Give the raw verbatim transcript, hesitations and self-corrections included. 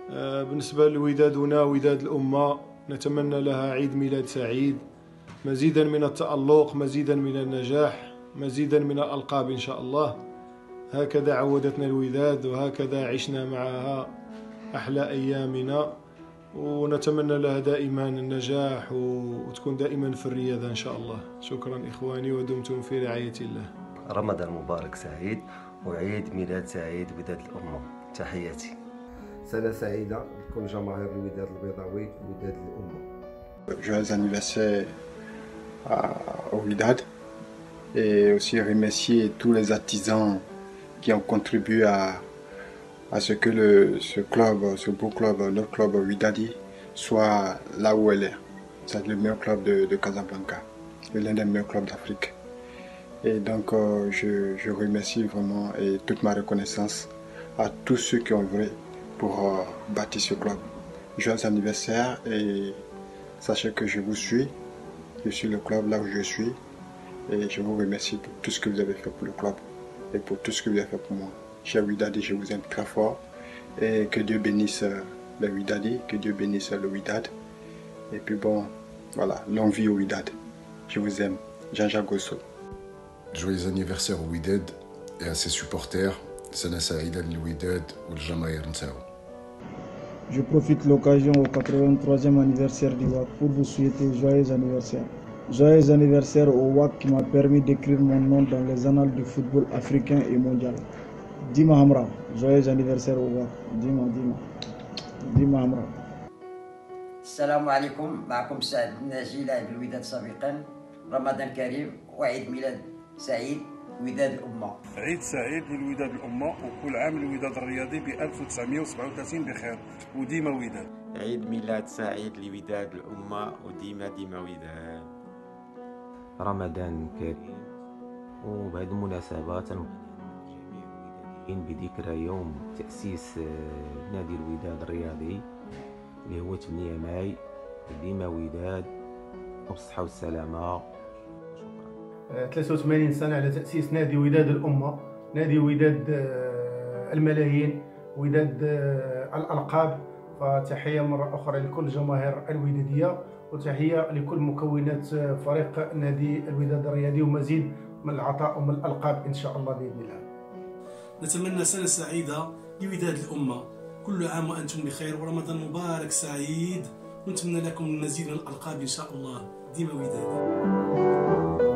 بالنسبة لودادنا وداد الأمة نتمنى لها عيد ميلاد سعيد، مزيدا من التألق، مزيدا من النجاح، مزيدا من الألقاب إن شاء الله. هكذا عودتنا الوداد وهكذا عشنا معها أحلى أيامنا، ونتمنى لها دائما النجاح وتكون دائما في الرياضة إن شاء الله. شكرا إخواني ودمتم في رعاية الله. رمضان مبارك سعيد وعيد ميلاد سعيد وداد الأمة. تحياتي. سنة سعيدة لكل جماهير الوداد البيضاوي وداد الأمة. Joyeux anniversaire au Wydad, et aussi remercier tous les artisans qui ont contribué à, à ce que le, ce club, ce beau club, notre club Wydadi soit là où elle est. C'est le meilleur club de, de Casablanca, l'un des meilleurs clubs d'Afrique. Et donc euh, je, je remercie vraiment et toute ma reconnaissance à tous ceux qui ont œuvré pour euh, bâtir ce club. Joyeux anniversaire et sachez que je vous suis, je suis le club là où je suis et je vous remercie pour tout ce que vous avez fait pour le club et pour tout ce que vous avez fait pour moi. Cher Wydadi, je vous aime très fort et que Dieu bénisse le Wydadi, que Dieu bénisse le Wydad. Et puis bon, voilà, longue vie au Wydad. Je vous aime. Jean-Jacques Gosso. Joyeux anniversaire au Wydad et à ses supporters. Sana Saïda al-Wydad ou le Jamaïr Ntao. Je profite de l'occasion au quatre-vingt-troisième anniversaire du W A C pour vous souhaiter joyeux anniversaire. Joyeux anniversaire au W A C qui m'a permis d'écrire mon nom dans les annales du football africain et mondial. Dima Hamra, joyeux anniversaire au W A C. Dima, Dima. Dima Hamra. السلام عليكم، معكم سعد الناجي لاعب الوداد سابقا. رمضان كريم وعيد ميلاد سعيد وداد الأمة. عيد سعيد للوداد الأمة وكل عام الوداد الرياضي ب ألف وتسعمائة وسبعة وثلاثين بخير وديما وداد. عيد ميلاد سعيد لوداد الأمة وديما ديما وداد. رمضان كريم، وبهذه المناسبة تنوض جميع الوداديين بذكرى يوم تأسيس نادي الوداد الرياضي اللي هو ثمانية ماي. ديما وداد وبالصحة والسلامة. ثلاثة وثمانين سنة على تأسيس نادي وداد الأمة، نادي وداد الملايين، وداد الألقاب. فتحية مرة أخرى لكل جماهير الودادية وتحية لكل مكونات فريق نادي الوداد الرياضي ومزيد من العطاء ومن الألقاب إن شاء الله بإذن الله. نتمنى سنة سعيدة لوداد الأمة، كل عام وأنتم بخير ورمضان مبارك سعيد، ونتمنى لكم المزيد من الألقاب إن شاء الله. ديما وداد.